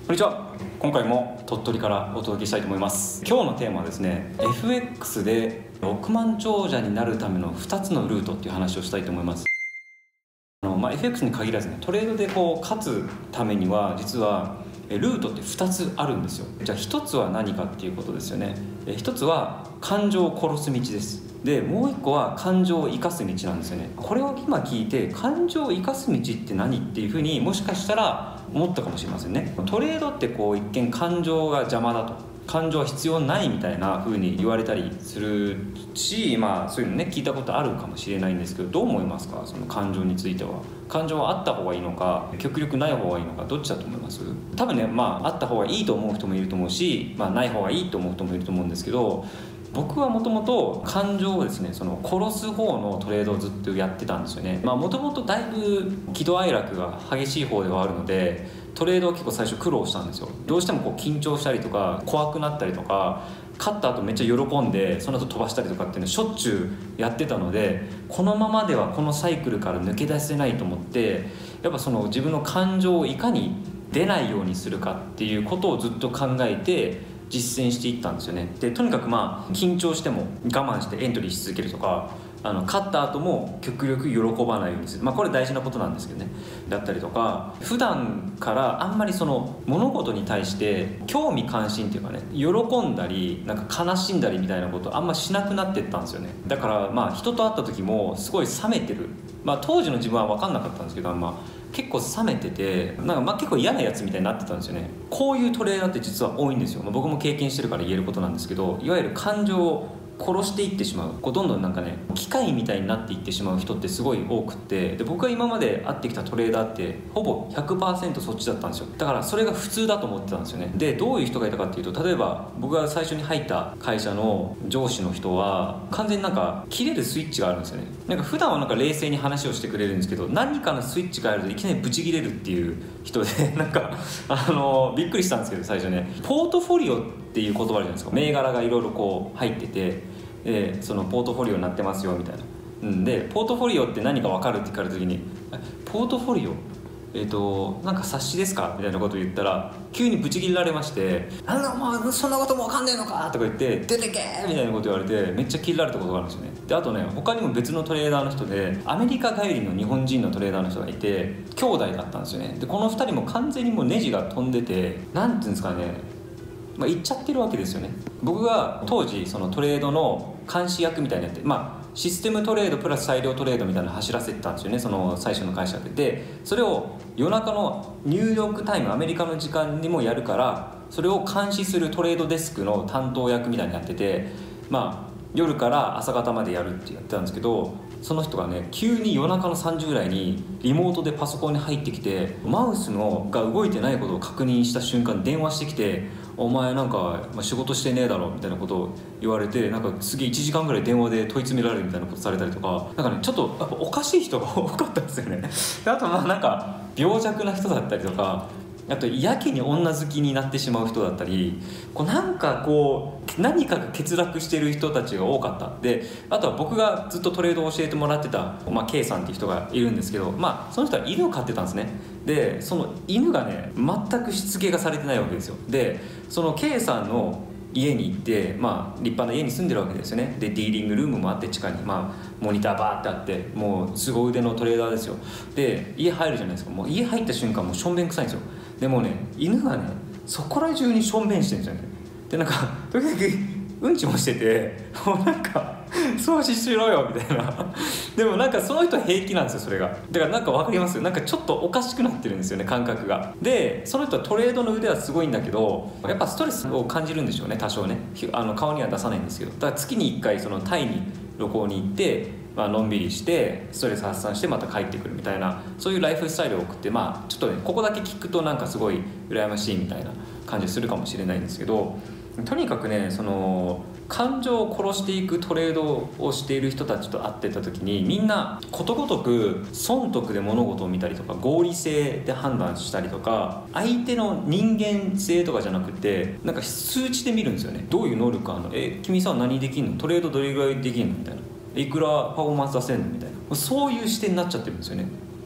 こんにちは。今回も鳥取からお届けしたいと思います。今日のテーマはですね、 FX で億万長者になるための2つのルートっていう話をしたいと思います。FX に限らずね、トレードで勝つためには実はルートって2つあるんですよ。じゃあ1つは何かっていうことですよね。1つは感情を殺す道です。でもう1個は感情を生かす道なんですよね。これを今聞いて、感情を生かす道って何っていうふうにもしかしたら思ったかもしれませんね。トレードって一見感情が邪魔だと、感情は必要ないみたいな風に言われたりするし、そういうのね聞いたことあるかもしれないんですけど、どう思いますか？その感情については。感情はあった方がいいのか、極力ない方がいいのか、どっちだと思います？多分ね、あった方がいいと思う人もいると思うし、ない方がいいと思う人もいると思うんですけど、僕はもともと感情をですね、その殺す方のトレードをずっとやってたんですよね。もともとだいぶ喜怒哀楽が激しい方ではあるので、トレードは結構最初苦労したんですよ。どうしても緊張したりとか怖くなったりとか、勝った後めっちゃ喜んでその後飛ばしたりとかっていうのしょっちゅうやってたので、このままではこのサイクルから抜け出せないと思って、やっぱその自分の感情をいかに出ないようにするかっていうことをずっと考えて実践していったんですよね。でとにかく緊張しても我慢してエントリーし続けるとか、勝った後も極力喜ばないようにする、これ大事なことなんですけどね、だったりとか、普段からあんまりその物事に対して興味関心っていうかね、喜んだり悲しんだりみたいなことあんましなくなってったんですよね。だから人と会った時もすごい冷めてる、当時の自分は分かんなかったんですけど、結構冷めてて、結構嫌なやつみたいになってたんですよね。こういうトレーダーって実は多いんですよ。僕も経験してるから言えることなんですけど、いわゆる感情を殺していってしまう、どんどん機械みたいになっていってしまう人ってすごい多くて、で僕が今まで会ってきたトレーダーってほぼ 100% そっちだったんですよ。だからそれが普通だと思ってたんですよね。でどういう人がいたかっていうと、例えば僕が最初に入った会社の上司の人は完全に切れるスイッチがあるんですよね。普段は冷静に話をしてくれるんですけど、何かのスイッチがあるといきなりブチ切れるっていう人でびっくりしたんですけど、最初ね、ポートフォリオっていう言葉あるじゃないですか。銘柄がいろいろ入ってて、そのポートフォリオになってますよみたいな。でポートフォリオって何か分かるって聞かれた時に、ポートフォリオ冊子ですかみたいなことを言ったら急にブチ切れられまして、そんなことも分かんねえのかとか言って出てけみたいなこと言われて、めっちゃ切れられたことがあるんですよね。であとね、他にも別のトレーダーの人でアメリカ帰りの日本人のトレーダーの人がいて、兄弟だったんですよね。でこの2人も完全にもうネジが飛んでて、なんていうんですかね、行っちゃってるわけですよね。僕が当時そのトレードの監視役みたいにやって、システムトレードプラス裁量トレードみたいなの走らせてたんですよね、その最初の会社で。それを夜中のニューヨークタイム、アメリカの時間にもやるから、それを監視するトレードデスクの担当役みたいにやってて、夜から朝方までやるってやってたんですけど、その人がね、急に夜中の3時ぐらいにリモートでパソコンに入ってきて、マウスが動いてないことを確認した瞬間電話してきて、お前仕事してねえだろみたいなことを言われて、すげえ1時間ぐらい電話で問い詰められるみたいなことされたりとか、ちょっとやっぱおかしい人が多かったんですよね。であと病弱な人だったりとか、あとやけに女好きになってしまう人だったり、何かが欠落してる人たちが多かった。であとは僕がずっとトレードを教えてもらってた、K さんっていう人がいるんですけど、その人は犬を飼ってたんですね。でその犬がね、全くしつけがされてないわけですよ。でその K さんの家に行って、立派な家に住んでるわけですよね。でディーリングルームもあって、地下にモニターバーってあって、もう凄腕のトレーダーですよ。で家入るじゃないですか。もう家入った瞬間もうしょんべん臭いんですよ。でもね、犬がねそこら中にしょんべんしてるんですよね。で時々うんちもしてて、もう掃除しろよみたいな。でもその人は平気なんですよ、それが。だから分かります？ちょっとおかしくなってるんですよね、感覚が。でその人はトレードの腕はすごいんだけど、やっぱストレスを感じるんでしょうね、多少ね。顔には出さないんですけど、だから月に1回そのタイに旅行に行って、のんびりしてストレス発散してまた帰ってくるみたいな、そういうライフスタイルを送って、ちょっとねここだけ聞くとすごい羨ましいみたいな感じするかもしれないんですけど、とにかくね、その感情を殺していくトレードをしている人たちと会ってた時に、みんなことごとく損得で物事を見たりとか、合理性で判断したりとか、相手の人間性とかじゃなくて数値で見るんですよね。どういう能力あるの、君さ何できんの、トレードどれぐらいできんのみたいな、いくらパフォーマンス出せんのみたいな、そういう視点になっちゃってるんですよね。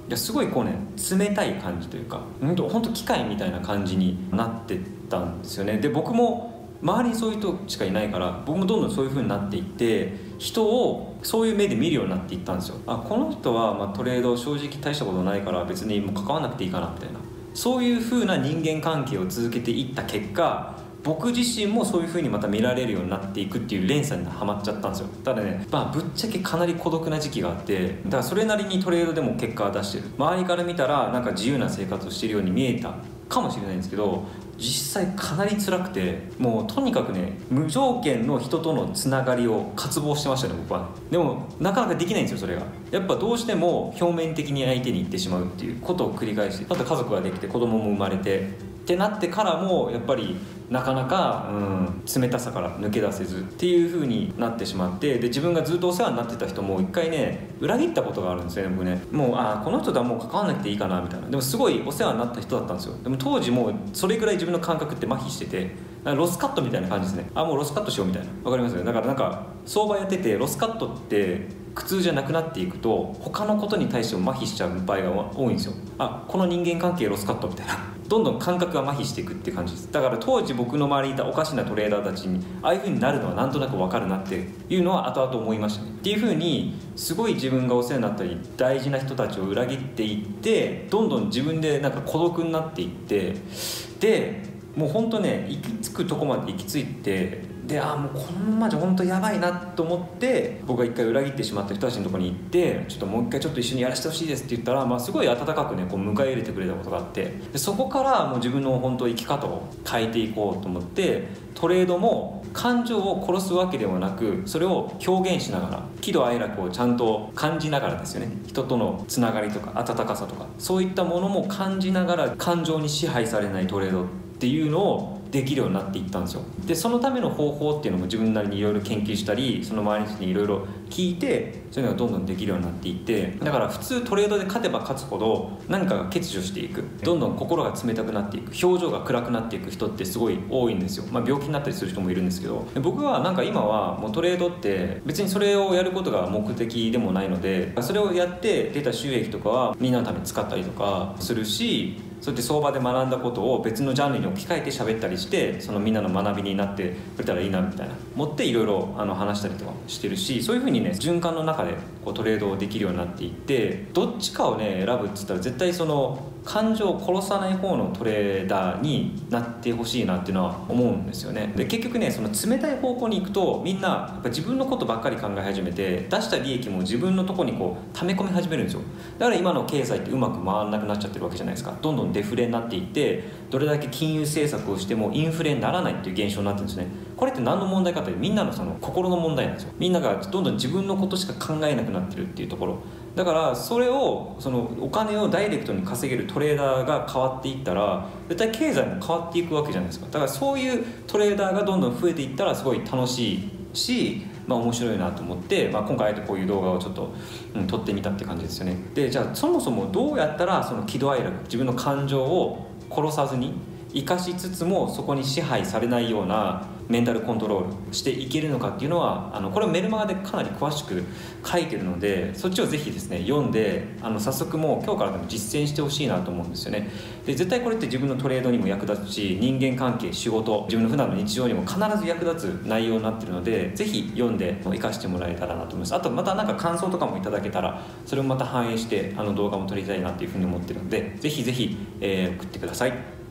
いやすごいこうね冷たい感じというか本当機械みたいな感じになってったんですよね。で僕も周りにそういう人しかいないから僕もどんどんそういう風になっていって人をそういう目で見るようになっていったんですよ。この人はまあトレード正直大したことないから別にもう関わらなくていいかなみたいな、そういう風な人間関係を続けていった結果僕自身もそういう風にまた見られるようになっていくっていう連鎖にはまっちゃったんですよ。ただね、ぶっちゃけかなり孤独な時期があって、だからそれなりにトレードでも結果を出してる、周りから見たらなんか自由な生活をしているように見えたかもしれないんですけど、実際かなり辛くて、もうとにかくね無条件の人とのつながりを渇望してましたね僕は。でもなかなかできないんですよそれが。やっぱどうしても表面的に相手に行ってしまうっていうことを繰り返して、あと家族ができて子供も生まれてってなってからもやっぱりなかなか、冷たさから抜け出せずっていう風になってしまって、で自分がずっとお世話になってた人も一回ね裏切ったことがあるんですよね僕ね。もうこの人とはもう関わらなくていいかなみたいな。でもすごいお世話になった人だったんですよ。でも当時もうそれぐらい自分の感覚って麻痺してて、ロスカットみたいな感じですね。もうロスカットしようみたいな、わかりますよ。だからなんか相場やっててロスカットって苦痛じゃなくなっていくと他のことに対しても麻痺しちゃう場合が多いんですよ。この人間関係ロスカットみたいな、どんどん感覚が麻痺していくっていう感じです。だから当時僕の周りにいたおかしなトレーダーたちにああいう風になるのはなんとなく分かるなっていうのは後々思いましたね。っていう風にすごい自分がお世話になったり大事な人たちを裏切っていって、どんどん自分でなんか孤独になっていって、でもう本当ね行き着くとこまで行き着いて、でもうこのままじゃ本当やばいなと思って僕が一回裏切ってしまった人たちのところに行って、ちょっともう一回ちょっと一緒にやらせてほしいですって言ったら、すごい温かくねこう迎え入れてくれたことがあって、でそこからもう自分の本当生き方を変えていこうと思って、トレードも感情を殺すわけではなくそれを表現しながら喜怒哀楽をちゃんと感じながらですよね、人とのつながりとか温かさとかそういったものも感じながら感情に支配されないトレードっていうのをできるようになっていったんですよ。でそのための方法っていうのも自分なりにいろいろ研究したり、その周りの人にいろいろ聞いて、そういうのがどんどんできるようになっていって、だから普通トレードで勝てば勝つほど何かが欠如していく、どんどん心が冷たくなっていく、表情が暗くなっていく人ってすごい多いんですよ。病気になったりする人もいるんですけど、僕はなんか今はもうトレードって別にそれをやることが目的でもないので、それをやって出た収益とかはみんなのために使ったりとかするし、そうやって相場で学んだことを別のジャンルに置き換えて喋ったりして、そのみんなの学びになってくれたらいいなみたいな思っていろいろ話したりとかしてるし、そういう風にね循環の中でこうトレードをできるようになっていって、どっちかをね選ぶっつったら絶対その感情を殺さない方のトレーダーになってほしいなっていうのは思うんですよね。で結局ねその冷たい方向に行くとみんなやっぱ自分のことばっかり考え始めて、出した利益も自分のとこにこう溜め込み始めるんですよ。だから今の経済ってうまく回らなくなっちゃってるわけじゃないですか。どんどんデフレになっていって、どれだけ金融政策をしてもインフレにならないっていう現象になってるんですね。これって何の問題かというとみんなのその心の問題なんですよ。みんながどんどん自分のことしか考えなくなってるっていうところだから、それをそのお金をダイレクトに稼げるトレーダーが変わっていったら絶対経済も変わっていくわけじゃないですか。だからそういうトレーダーがどんどん増えていったらすごい楽しいし、面白いなと思って、今回あえてこういう動画をちょっと、撮ってみたって感じですよね。でじゃあそもそもどうやったらその喜怒哀楽、自分の感情を殺さずに生かしつつもそこに支配されないようなメンタルコントロールしていけるのかっていうのはこれはメルマガでかなり詳しく書いてるので、そっちをぜひですね読んで早速もう今日からでも実践してほしいなと思うんですよね。で絶対これって自分のトレードにも役立つし、人間関係、仕事、自分の普段の日常にも必ず役立つ内容になってるので、ぜひ読んで活かしてもらえたらなと思います。あとまたなんか感想とかもいただけたらそれをまた反映して動画も撮りたいなっていうふうに思ってるので、ぜひぜひ、送ってください。